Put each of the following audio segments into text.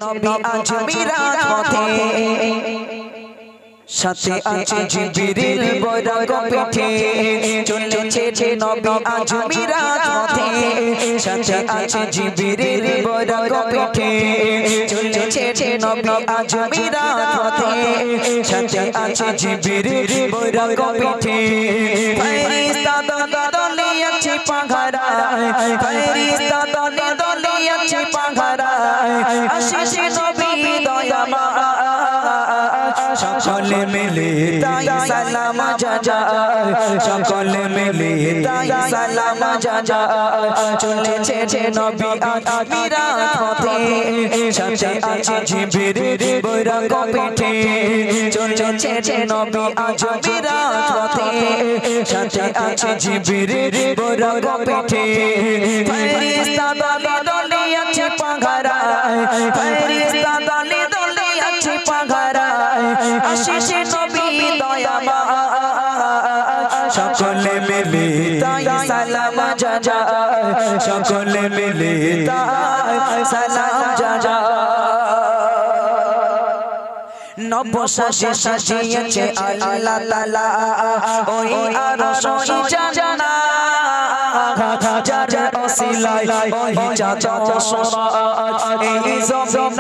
নবী আজ মিরাজ পথে সাথে আছে জিবরিল বৈরাগ পিঠে চলেছে নবী আজ মিরাজ পথে সাথে আছে জিবরিল বৈরাগ পিঠে চলেছে নবী আজ মিরাজ পথে সাথে আছে জিবরিল বৈরাগ পিঠে ফেরেশতা দলে আছে পাহারায় ফেরেশতা দলে আছে পাহারায় আসে নবী দয়াময় সকলে মিলে তাই সালাম জানায় সকলে মিলে তাই সালাম জানায় চলেছে নবী আজ মিরাজ পথে সাথে আছে জিবরিল বৈরাগ পিঠে চলেছে নবী আজ মিরাজ পথে সাথে আছে জিবরিল বৈরাগ পিঠে ফেরেশতা দলে আছে পাহারায় ফেরেশতা দলে আছে পাহারায় আসে নবী দয়াময় সকলে মিলে তাই সালাম জানায় সকলে মিলে তাই সালাম জানায় নবশাসে সাজিয়েছে আল্লাহ তাআলা ওই আরশ জানা যার ওসিলায় ওই চাঁদ সোনা এই জমিন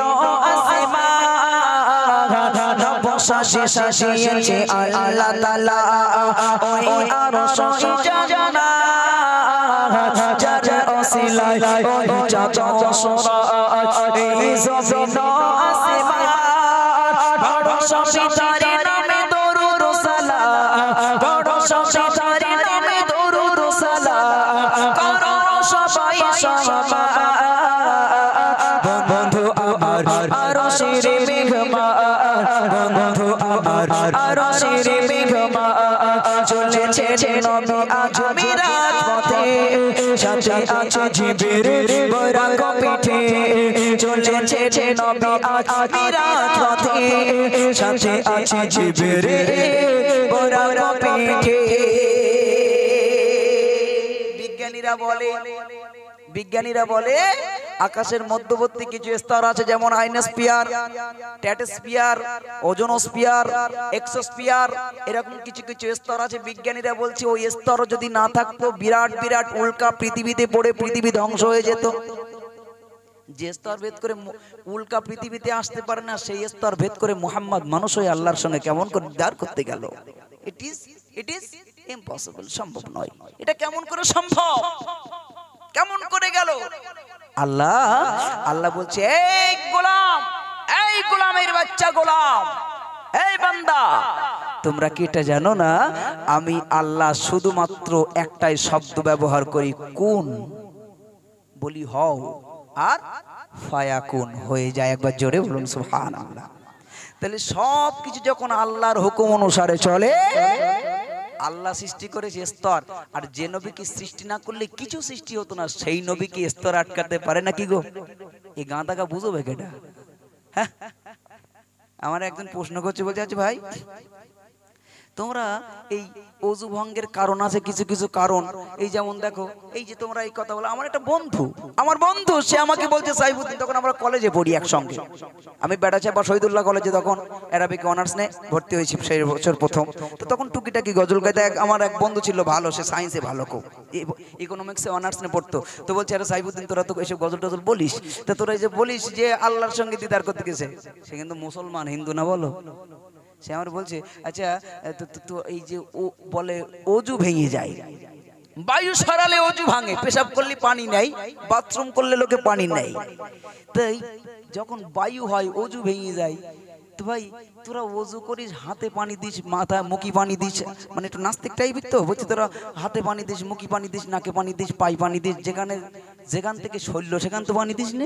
আসমান নবশাসে সাজিয়েছে আল্লাহ তাআলা ওই আরশ জানা যার ওসিলায় ওই চাঁদ সোনা এই জমিন আসমান সবিতারে নামে দরুদ সালাম বড় সবিতারে নামে দরুদ সালাম করো সবাই সমান বন্ধু আমার আরশের মেহমান বন্ধু আমার আরশের মেহমান চলেছে নবী আজ মিরাজ পথে সাথে আছে জিবরিল বৈরাগ পিঠে চলেছে নবী আজ মিরাজ পথে সাথে আছে জিবরিল বৈরাগ পিঠে বিজ্ঞানীরা বলে আকাশের মধ্যবর্তী কিছু স্তর আছে যেমন আইনোস্ফিয়ার, স্ট্র্যাটোস্ফিয়ার, ওজোনোস্ফিয়ার, এক্সোস্ফিয়ার, এরকম কিছু কিছু স্তর আছে। বিজ্ঞানীরা বলছে ওই স্তর যদি না থাকতো বিরাট বিরাট উল্কা পৃথিবীতে পড়ে পৃথিবী ধ্বংস হয়ে যেত। যে স্তর ভেদ করে উল্কা পৃথিবীতে আসতে পারে না সেই স্তর ভেদ করে মুহাম্মদ মানুষ হয়ে আল্লাহর সঙ্গে কেমন করে দিদার করতে গেল? ইট ইজ ইম্পসিবল, সম্ভব নয়। এটা কেমন করে সম্ভব? কেমন করে গেল? আল্লাহ বলছে এই গোলামের বাচ্চা গোলাম, এই বান্দা, তোমরা কি এটা জানো না আমি আল্লাহ শুধুমাত্র একটাই শব্দ ব্যবহার করি, কুন, বলি হও আর ফায়াকুন হয়ে যায়। একবার জোরে বলুন সুবহানাল্লাহ। তাহলে সব কিছু যখন আল্লাহর হুকুম অনুসারে চলে, আল্লাহ সৃষ্টি করেছে স্তর, আর যে নবীকে সৃষ্টি না করলে কিছু সৃষ্টি হতো না, সেই নবীকে স্তর আটকাতে পারে না কি গো? এই গাঁদাকা বুঝবে কেটা? হ্যাঁ, আমার একজন প্রশ্ন করছে, বলছে আচ্ছা ভাই তোমরা এই অজু ভঙ্গের কারণ আছে কিছু কিছু কারণ, এই যেমন দেখো এই যে তোমরা এই কথা বলো, আমার বন্ধু সে আমাকে বলছে সাইফুদ্দিন, তখন আমরা কলেজে পড়ি একসঙ্গে, আমি বেড়াচাপা শহীদুল্লাহ কলেজে তখন অ্যারাবিক অনার্স নিয়ে ভর্তি হয়েছি সেই বছর প্রথম। তো তখন টুকিটাকি গজল গাইতে আমার এক বন্ধু ছিল ভালো, সে সায়েন্সে ভালো, খুব ইকোনমিক্সে অনার্স নিয়ে পড়তো। তো বলছে আরে সাইফুদ্দিন তোরা তো এসব গজল টজল বলিস, তা তোরা যে বলিস যে আল্লাহর সঙ্গে দিদার করতে গেছে, সে কিন্তু মুসলমান, হিন্দু না বলো। সে আমার বলছে আচ্ছা তো এই যে ও বলে অজু ভেঙে যায়, বায়ু সরালে অজু ভাঙে, পেশাব করলে পানি নেই, বাথরুম করলে লোকে পানি নেই, তাই যখন বায়ু হয় অজু ভেঙে যায়। তো ভাই তোরা অজু করিস, হাতে পানি দিস, মাথায় মুখে পানি দিস, মানে একটু নাস্তিক টাইপের তো বলছে, তোরা হাতে পানি দিস, মুখে পানি দিস, নাকে পানি দিস, পায়ে পানি দিস, যেখান থেকে শৈল্য সেখান তো পানি দিস না,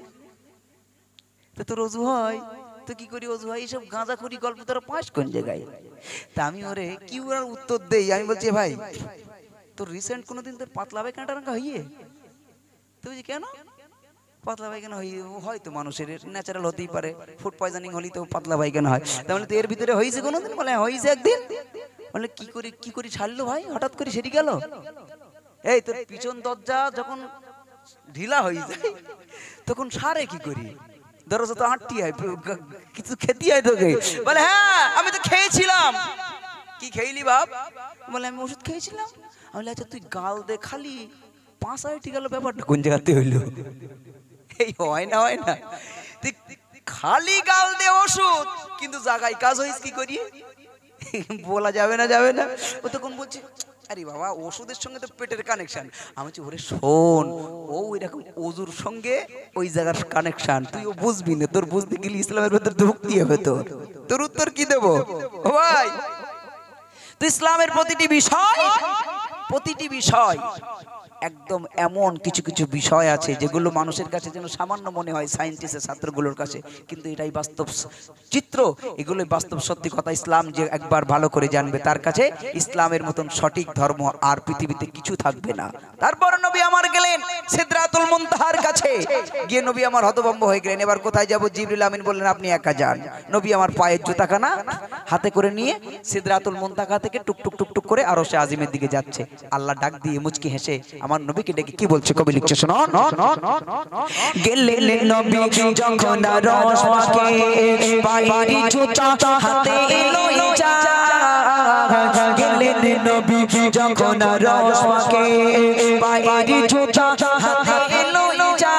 তো তোর অজু হয়? তো কি করি অজু হয়? এইসব গাঁজাখুরি গল্প তোরা পাস কোন জায়গায়? তা আমি ওরে কি ওর উত্তর দেই, আমি বলছি ভাই তোর রিসেন্ট কোনোদিন তোর পাতলা পায়খানাটা রাখা হইয়ে? তো বলছি কেন? পাতলা পায়খানা হয়তো মানুষের ন্যাচারাল হতেই পারে, ফুড পয়জনিং হলেই তো পাতলা পায়খানা হয়, তাহলে তো এর ভিতরে হয়েছে কোনোদিন? বলে হয়েছে একদিন। বলে কি করি ছাড়লো ভাই হঠাৎ করে সেটি গেল? এই তোর পিছন দরজা যখন ঢিলা হয়ে যায় তখন সারে কি করি? দরজা তো আটটি হয়, কিছু খেতে হয় তোকে। বলে হ্যাঁ আমি তো খেয়েছিলাম। কি খেয়েলি বাপ? বলে আমি ওষুধ খেয়েছিলাম। আমি বলে আচ্ছা তুই গাল দে খালি 5 আইটি গেল, ব্যাপারটা কোন জায়গাতে হইলো? এই হয় না, হয় না। তুই খালি গাল দে ওষুধ, কিন্তু জায়গায় কাজ হইস কি করি? বলা যাবে না, যাবে না। ও তখন বলছে আরে বাবা ওষুধের সঙ্গে তো পেটের কানেকশন। আমি বলছি ওরে শোন, ও এরকম ওজুর সঙ্গে ওই জায়গার কানেকশন, তুই ও বুঝবি না। তোর বুঝতে গেলে ইসলামের ভেতর ঢুকতে হবে। তোর উত্তর কি দেবো ভাই? তো ইসলামের প্রতিটি বিষয় একদম এমন কিছু কিছু বিষয় আছে যেগুলো মানুষের কাছে যেন সামান্য মনে হয় সায়েন্টিস্টের ছাত্রগুলোর কাছে, কিন্তু এটাই বাস্তব চিত্র, এগুলোই বাস্তব সত্যি কথা। ইসলাম যে একবার ভালো করে জানবে তার কাছে ইসলামের মতন সঠিক ধর্ম আর পৃথিবীতে কিছু থাকবে না। তারপর নবী আমার গেলেন সিদরাতুল মুনতাহার কাছে, গিয়ে নবী আমার হতভম্ব হয়ে গেলেন। এবার কোথায় যাব? জিবরিল আমিন বললেন আপনি একা যান। নবী আমার পায়ের জুতাখানা হাতে করে নিয়ে সিদরাতুল মুনতাহা থেকে টুকটুক টুকটুক করে আরশে আজিমের দিকে যাচ্ছে। আল্লাহ ডাক দিয়ে মুচকি হেসে আমার নবীকে ডেকে কি বলছে কবি লিখছে শোনো। গেলেন নবী যখন আরশ পাকে, পায়ের জুতা হাতে লইয়া, গেলেন নবী যখন আরশ পাকে, পায়ের জুতা হাতে লইয়া,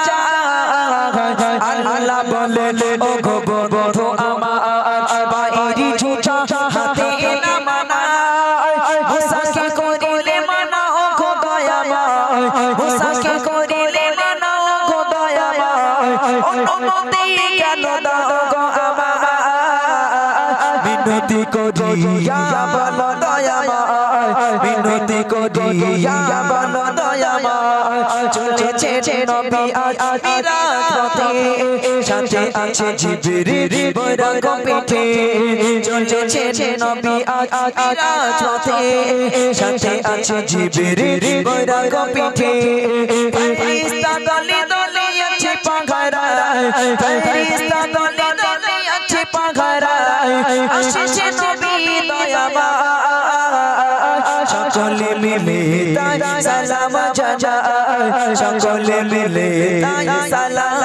আল্লাহ বলেন ও গো বন্ধু আমার, পায়ের জুতা হাতে নামানা, মুসাকে করিলে মানা ও গো দয়াময়, মুসাকে করিলে মানা ও গো দয়াময়, অনুমতি কেন দাও গো আমায়, মিনতি করিয়া বলো দয়াময়, মিনতি করিয়া বলো দয়াময়, চলেছে নবী আজ রাতে, সাথে আছে জিবরিল বৈরাগ পিঠে, চলেছে নবী আজ রাতে, সাথে আছে জিবরিল বৈরাগ পিঠে, ফেরেশতা দলে দলে আছে পাখারায়, ফেরেশতা দলে দলে আছে পাখারায়, আসছে নবী দয়াময়, সকলে মিলে তাই সালাম জানায়, সকলে মিলে তাই সালাম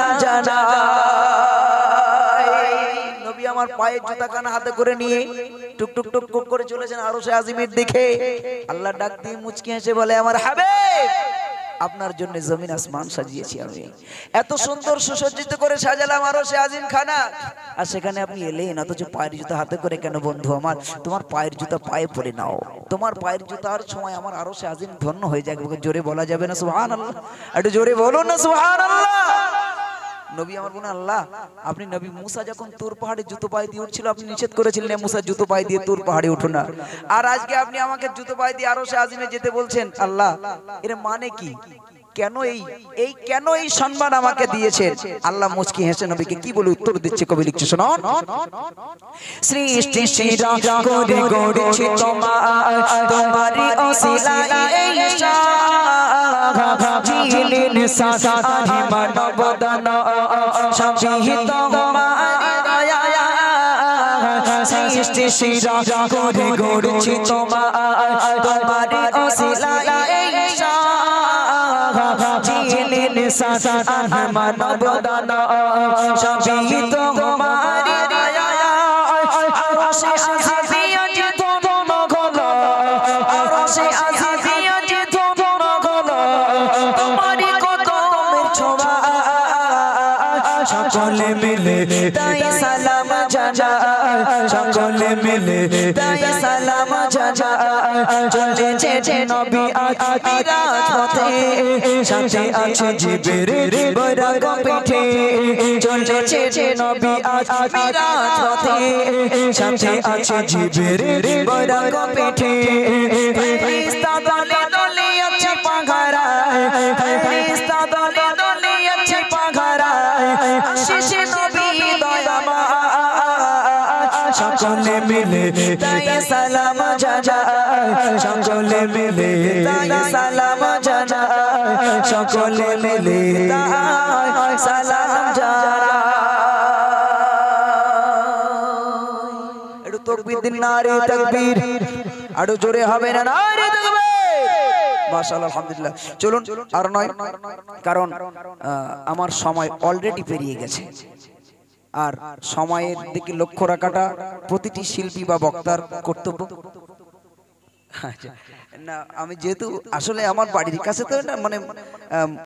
জানায়। নবী আমার পায়ের জুতাখানা হাতে করে নিয়ে টুকটুক টুকটুক করে চলেছেন আরশে আজিমের দিকে। আল্লাহ ডাক দিয়ে মুচকি হেসে বলে আমার হাবিব আপনার জন্য জমিন আসমান সাজিয়েছি আমি, এত সুন্দর সুসজ্জিত করে সাজালাম আরশে আজিম খানা, আর সেখানে আপনি এলেন অথচ পায়ের জুতা হাতে করে কেন? বন্ধু আমার তোমার পায়ের জুতা পায়ে পরে নাও, তোমার পায়ের জুতার সময় আমার আরশে আজিম ধন্য হয়ে যাবে। জোরে বলা যাবে না সুবহানাল্লাহ? একটু জোরে বলুন না সুবহানাল্লাহ। নবী আমার বলেন আল্লাহ আপনি নবী মুসা যখন তুর পাহাড়ে জুতো পায়ে দিয়ে উঠছিল আপনি নিষেধ করেছিলেন মুসা জুতো পায়ে দিয়ে তুর পাহাড়ে উঠো না, আর আজকে আপনি আমাকে জুতো পায়ে দিয়ে আরশে আজিমে যেতে বলছেন। আল্লাহ এর মানে কি? কেন কেন এই সম্মান আমাকে দিয়েছেন? আল্লাহ মুচকি হেসে নবীকে কি বলে উত্তর দিচ্ছে কবি লিখছে শোনো। সৃষ্টি সেরা করে গড়েছি তোমারি ওসিলায় এই জিলিন সাসাহি মানব দান সবিহিত তোমারি দয়া, সৃষ্টি সেরা করে গড়েছি তোমারি ওসিলায় এই জিলিন সাসাহি মানব দান সবিহিত তোমারি দয়া, আরশে আজিমিয়া যে ধন গলো, আরশে আজিমিয়া যে ধন গলো, তোমারি কদমের ছোঁয়া, সকলে মিলে তাই সালাম জানায়, সকলে মিলে তাই সালাম জানায়, চলেছে নবী আজ রাতে, সাথে আছে জিবরিল বৈরাগ পিঠে, চলেছে নবী আজ রাতে, সাথে আছে জিবরিল বৈরাগ পিঠে, ফেরেশতা দলে দলে আছে পাখারায়, ফেরেশতা দলে দলে আছে পাখারায়, আসছে নবী দয়াময়, সকলে মিলে তাই সালাম জানায়, সকলে মিলে তাই সালাম জানায়, সকলে মিলে তাই সালাম জানায়। একটু তাকবীর দিন, নারে তাকবীর, আরো জোরে হবে না নারে তাকবীর। মাশাআল্লাহ আলহামদুলিল্লাহ। চলুন আর নয়, কারণ আমার সময় অলরেডি পেরিয়ে গেছে। আর সময়ের দিকে লক্ষ্য রাখাটা প্রতিটি শিল্পী বা বক্তার কর্তব্য। আচ্ছা, না আমি যেহেতু আসলে আমার বাড়ির কাছে তো এটা মানে